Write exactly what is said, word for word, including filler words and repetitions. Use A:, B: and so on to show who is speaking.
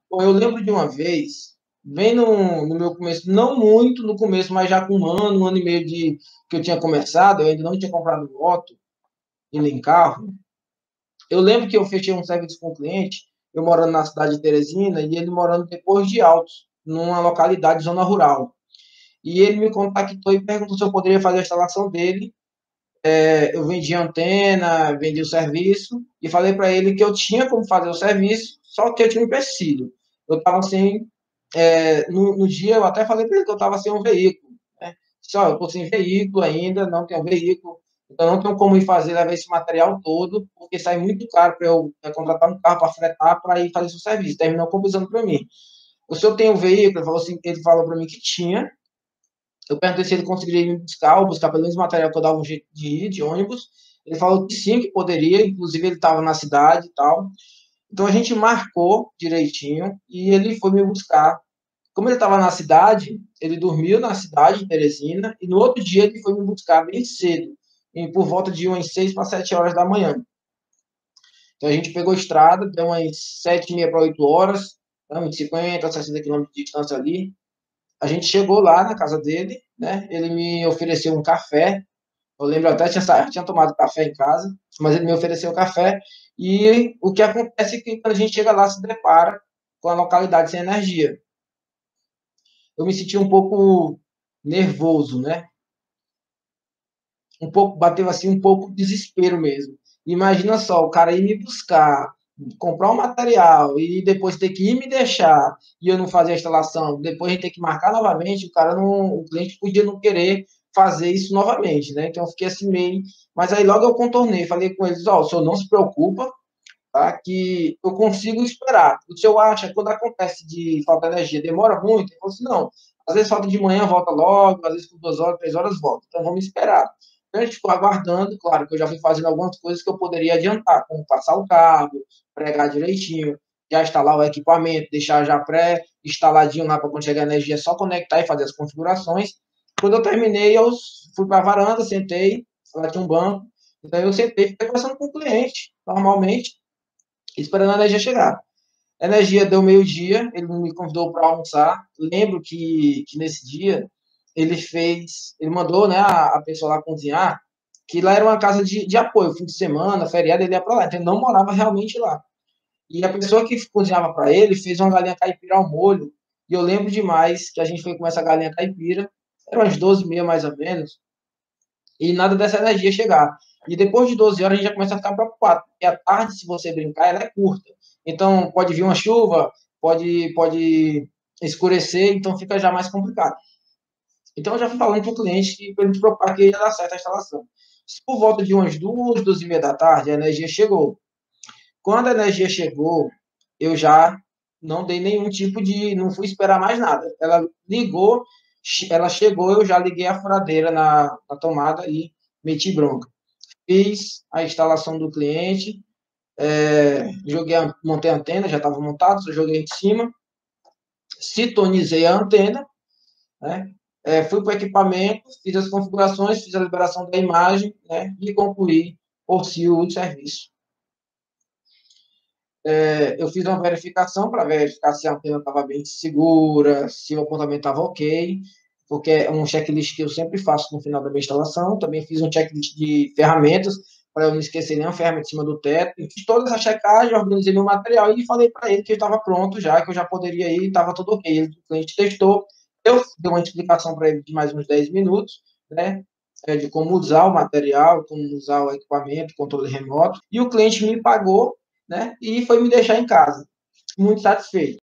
A: Bom, eu lembro de uma vez, bem no, no meu começo, não muito no começo, mas já com um ano, um ano e meio de que eu tinha começado, eu ainda não tinha comprado moto e nem carro. Eu lembro que eu fechei um serviço com um cliente, eu morando na cidade de Teresina e ele morando depois de Altos, numa localidade, zona rural. E ele me contactou e perguntou se eu poderia fazer a instalação dele. Eu vendi a antena, vendi o serviço e falei para ele que eu tinha como fazer o serviço, só que eu tinha um empecilho. Eu estava sem, é, no, no dia eu até falei para ele que eu estava sem um veículo, né? Só eu estou sem veículo ainda, não tenho veículo, então não tenho como ir fazer, levar esse material todo, porque sai muito caro para eu é, contratar um carro para fretar para ir fazer esse serviço. Terminou compensando para mim. O senhor tem um veículo? Ele falou, assim, ele falou para mim que tinha. Eu perguntei se ele conseguiria me buscar, ou buscar pelo menos material que eu dava um jeito de ir, de ônibus. Ele falou que sim, que poderia, inclusive ele estava na cidade e tal. Então a gente marcou direitinho e ele foi me buscar. Como ele estava na cidade, ele dormiu na cidade de Teresina e no outro dia ele foi me buscar bem cedo, em, por volta de umas seis para sete horas da manhã. Então a gente pegou a estrada, deu umas sete e meia para oito horas, né, uns cinquenta, sessenta quilômetros de distância ali. A gente chegou lá na casa dele, né? Ele me ofereceu um café. Eu lembro até tinha sa- tinha tomado café em casa, mas ele me ofereceu café. E o que acontece é que quando a gente chega lá se depara com a localidade sem energia. Eu me senti um pouco nervoso, né? Um pouco bateu assim um pouco de desespero mesmo. Imagina só, o cara ir me buscar, comprar um material e depois ter que ir me deixar e eu não fazer a instalação, depois a gente ter que marcar novamente, o cara não, o cliente podia não querer fazer isso novamente, né? Então eu fiquei assim meio, mas aí logo eu contornei, falei com eles, ó, oh, o senhor não se preocupa, tá? Que eu consigo esperar. O senhor acha que quando acontece de falta de energia demora muito? Eu falei assim, não, às vezes falta de manhã, volta logo, às vezes por duas horas, três horas volta. Então vamos esperar. Então a gente ficou aguardando, claro que eu já fui fazendo algumas coisas que eu poderia adiantar, como passar o cabo, pregar direitinho, já instalar o equipamento, deixar já pré-instaladinho lá para quando chegar a energia, é só conectar e fazer as configurações. Quando eu terminei, eu fui para a varanda, sentei, lá tinha um banco, então eu sentei e fiquei conversando com o cliente, normalmente, esperando a energia chegar. A energia deu meio-dia, ele me convidou para almoçar. Lembro que, que nesse dia ele fez, ele mandou, né, a, a pessoa lá cozinhar, que lá era uma casa de, de apoio, fim de semana, feriado, ele ia para lá, então ele não morava realmente lá. E a pessoa que cozinhava para ele fez uma galinha caipira ao molho, e eu lembro demais que a gente foi comer essa galinha caipira, eram umas doze e meia mais ou menos, e nada dessa energia chegar. E depois de doze horas a gente já começa a ficar preocupado, porque a tarde, se você brincar, ela é curta. Então pode vir uma chuva, pode, pode escurecer, então fica já mais complicado. Então eu já fui falando para o cliente que para ele se preocupar que ia dar certo a instalação. Por volta de umas duas, duas e meia da tarde, a energia chegou. Quando a energia chegou, eu já não dei nenhum tipo de. Não fui esperar mais nada. Ela ligou, ela chegou, eu já liguei a furadeira na, na tomada e meti bronca. Fiz a instalação do cliente, é, joguei, a, montei a antena, já estava montado, só joguei em cima, sintonizei a antena, né? É, fui para o equipamento, fiz as configurações, fiz a liberação da imagem, né? E concluí por si o serviço. É, eu fiz uma verificação para verificar se a antena estava bem segura, se o apontamento estava ok, porque é um checklist que eu sempre faço no final da minha instalação. Também fiz um checklist de ferramentas, para eu não esquecer nenhuma ferramenta em cima do teto. E fiz toda essa checagem, organizei meu material e falei para ele que estava pronto já, que eu já poderia ir, estava tudo ok. Ele, o cliente testou, eu dei uma explicação para ele de mais uns dez minutos, né? De como usar o material, como usar o equipamento, controle remoto, e o cliente me pagou, né? E foi me deixar em casa, muito satisfeito.